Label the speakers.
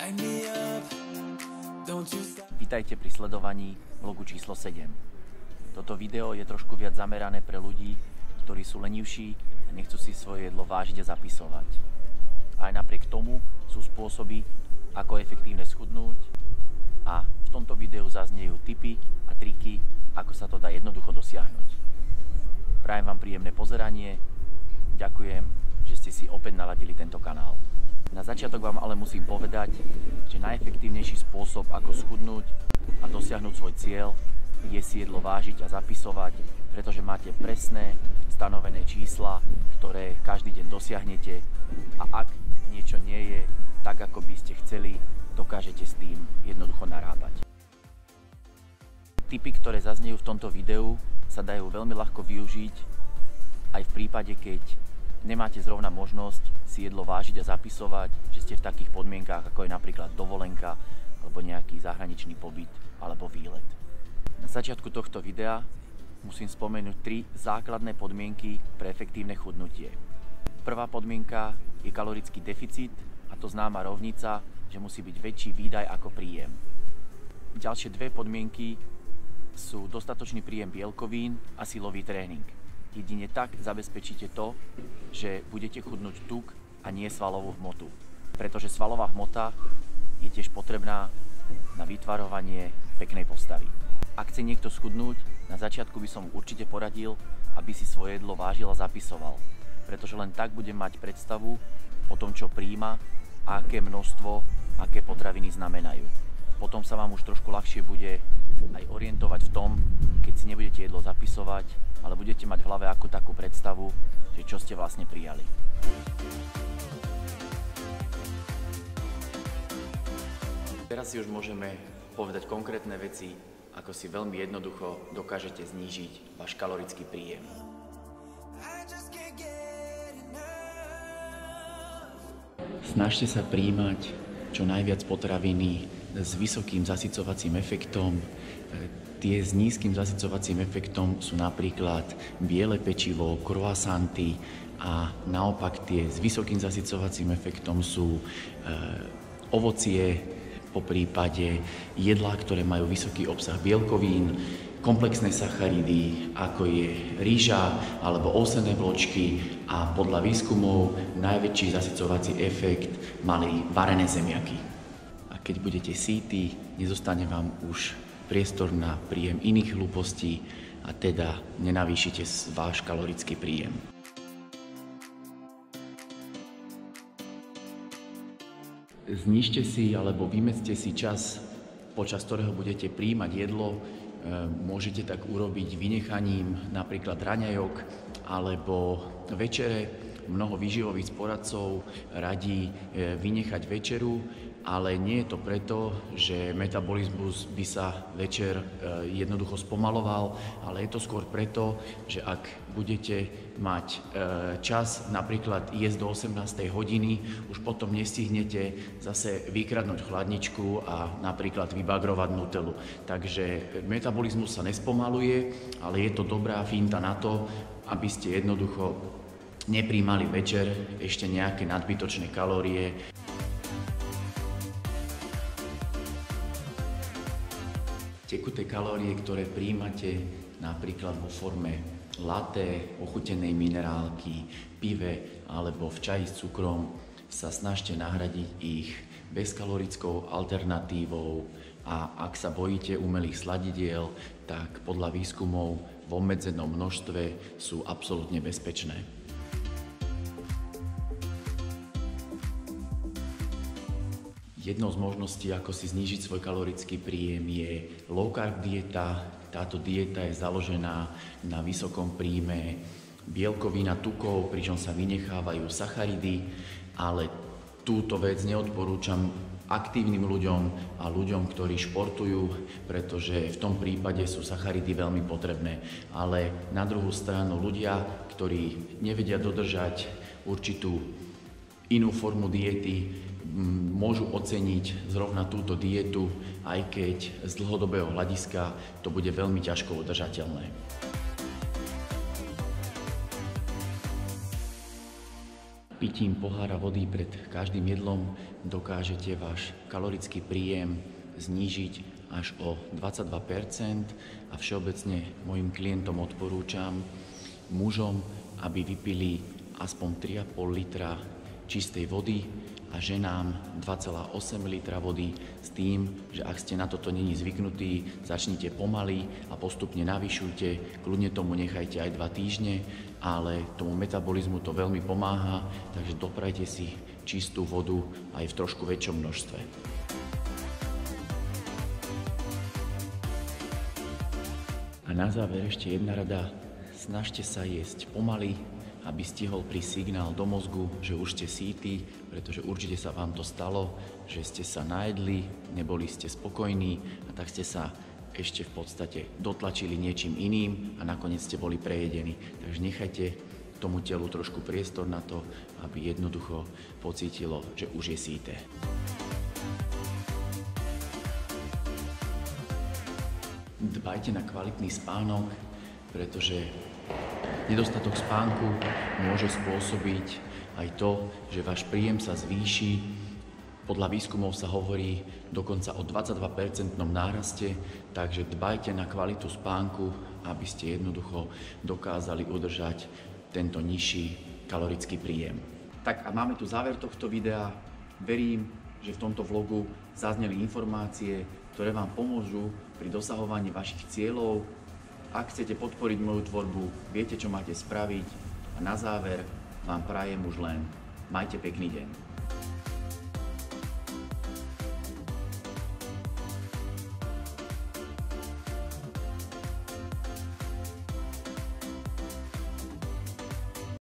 Speaker 1: Vítajte pri sledovaní vlogu číslo 7. Toto video je trošku viac zamerané pre ľudí, ktorí sú lenivší a nechcú si svoje jedlo vážiť a zapisovať. Aj napriek tomu sú spôsoby, ako efektívne schudnúť, a v tomto videu zaznejú tipy a triky, ako sa to dá jednoducho dosiahnuť. Prajem vám príjemné pozeranie, ďakujem, že ste si opäť naladili tento kanál. Na začiatok vám ale musím povedať, že najefektívnejší spôsob, ako schudnúť a dosiahnuť svoj cieľ, je si jedlo vážiť a zapisovať, pretože máte presné, stanovené čísla, ktoré každý deň dosiahnete, a ak niečo nie je tak, ako by ste chceli, dokážete s tým jednoducho narábať. Tipy, ktoré zaznejú v tomto videu, sa dajú veľmi ľahko využiť aj v prípade, keď nemáte zrovna možnosť si jedlo vážiť a zapisovať, že ste v takých podmienkách, ako je napríklad dovolenka alebo nejaký zahraničný pobyt alebo výlet. Na začiatku tohto videa musím spomenúť 3 základné podmienky pre efektívne chudnutie. Prvá podmienka je kalorický deficit, a to známa rovnica, že musí byť väčší výdaj ako príjem. Ďalšie 2 podmienky sú dostatočný príjem bielkovín a silový tréning. Jedine tak zabezpečíte to, že budete chudnúť tuk a nie svalovú hmotu. Pretože svalová hmota je tiež potrebná na vytvarovanie peknej postavy. Ak chce niekto schudnúť, na začiatku by som mu určite poradil, aby si svoje jedlo vážil a zapisoval. Pretože len tak bude mať predstavu o tom, čo prijíma a aké množstvo, aké potraviny znamenajú. Potom sa vám už trošku ľahšie bude aj orientovať v tom, keď si nebudete jedlo zapisovať, ale budete mať v hlave ako takú predstavu, že čo ste vlastne prijali. Teraz si už môžeme povedať konkrétne veci, ako si veľmi jednoducho dokážete znížiť váš kalorický príjem. Snažte sa prijímať čo najviac potraviny s vysokým zasycovacím efektom. Tie s nízkym zasycovacím efektom sú napríklad biele pečivo, croissanty, a naopak tie s vysokým zasycovacím efektom sú ovocie, po prípade jedlá, ktoré majú vysoký obsah bielkovín, komplexné sacharidy, ako je rýža alebo ovsené vločky, a podľa výskumov najväčší zasycovací efekt mali varené zemiaky. A keď budete sýti, nezostane vám už priestor na príjem iných hlúpostí, a teda nenavýšite váš kalorický príjem. Znižte si alebo vymedzte si čas, počas ktorého budete prijímať jedlo. Môžete tak urobiť vynechaním napríklad raňajok alebo večere. Mnoho výživových poradcov radí vynechať večeru, ale nie je to preto, že metabolizmus by sa večer jednoducho spomaloval, ale je to skôr preto, že ak budete mať čas napríklad jesť do 18. hodiny, už potom nestihnete zase vykradnúť chladničku a napríklad vybagrovať nutelu. Takže metabolizmus sa nespomaluje, ale je to dobrá finta na to, aby ste jednoducho nepríjmali večer ešte nejaké nadbytočné kalórie. Tekuté kalórie, ktoré príjmate napríklad vo forme latte, ochutenej minerálky, pive alebo v čaji s cukrom, sa snažte nahradiť ich bezkalorickou alternatívou, a ak sa bojíte umelých sladidiel, tak podľa výskumov v obmedzenom množstve sú absolútne bezpečné. Jednou z možností, ako si znížiť svoj kalorický príjem, je low carb dieta. Táto dieta je založená na vysokom príjme bielkovín a tukov, pričom sa vynechávajú sacharidy, ale túto vec neodporúčam aktívnym ľuďom a ľuďom, ktorí športujú, pretože v tom prípade sú sacharidy veľmi potrebné. Ale na druhú stranu ľudia, ktorí nevedia dodržať určitú inú formu diety, môžu oceniť zrovna túto dietu, aj keď z dlhodobého hľadiska to bude veľmi ťažko udržateľné. Pitím pohára vody pred každým jedlom dokážete váš kalorický príjem znížiť až o 22% a všeobecne mojim klientom odporúčam mužom, aby vypili aspoň 3,5 litra čistej vody a ženám 2,8 litra vody s tým, že ak ste na toto není zvyknutí, začnite pomaly a postupne navyšujte, kľudne tomu nechajte aj 2 týždne, ale tomu metabolizmu to veľmi pomáha, takže doprajte si čistú vodu aj v trošku väčšom množstve. A na záver ešte jedna rada, snažte sa jesť pomaly, aby stihol prísť signál do mozgu, že už ste sýti, pretože určite sa vám to stalo, že ste sa najedli, neboli ste spokojní a tak ste sa ešte v podstate dotlačili niečím iným a nakoniec ste boli prejedení. Takže nechajte tomu telu trošku priestor na to, aby jednoducho pocítilo, že už je sýte. Dbajte na kvalitný spánok, pretože nedostatok spánku môže spôsobiť aj to, že váš príjem sa zvýši. Podľa výskumov sa hovorí dokonca o 22% náraste, takže dbajte na kvalitu spánku, aby ste jednoducho dokázali udržať tento nižší kalorický príjem. Tak a máme tu záver tohto videa. Verím, že v tomto vlogu zazneli informácie, ktoré vám pomôžu pri dosahovaní vašich cieľov. Ak chcete podporiť moju tvorbu, viete, čo máte spraviť. A na záver vám prajem už len majte pekný deň.